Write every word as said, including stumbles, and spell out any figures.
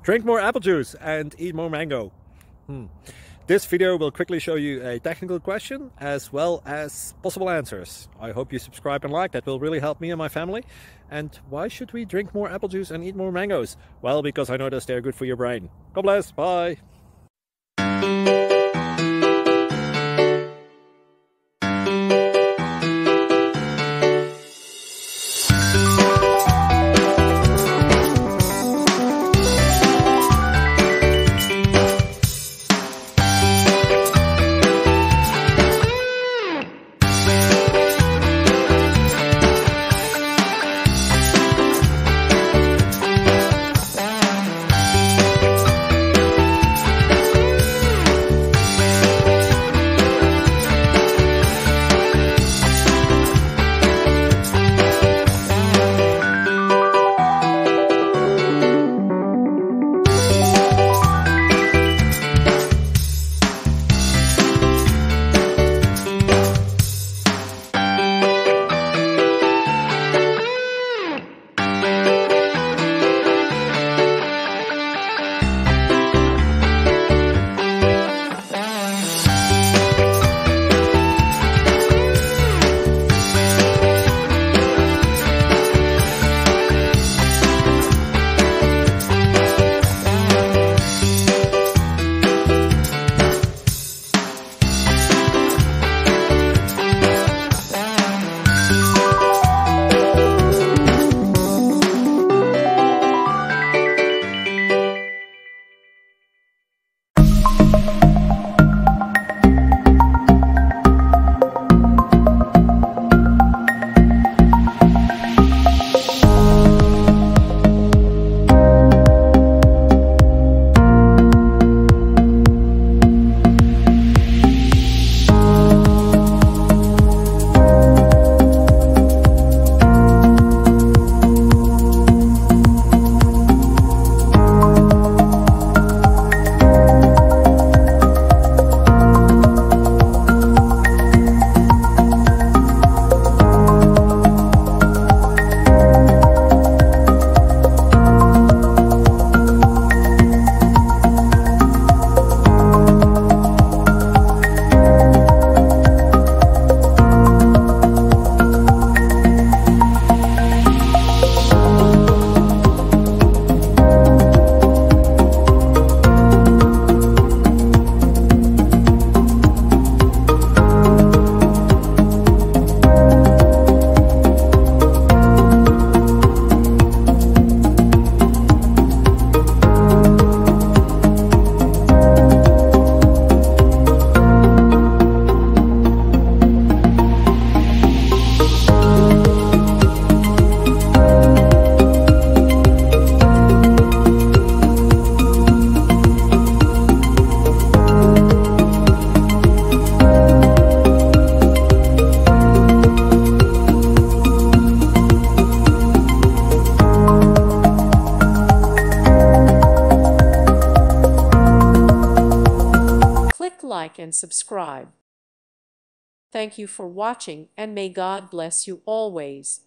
Drink more apple juice and eat more mango. Hmm. This video will quickly show you a technical question as well as possible answers. I hope you subscribe and like, that will really help me and my family. And why should we drink more apple juice and eat more mangoes? Well, because I noticed they're good for your brain. God bless, bye. Like and subscribe. Thank you for watching, and may God bless you always.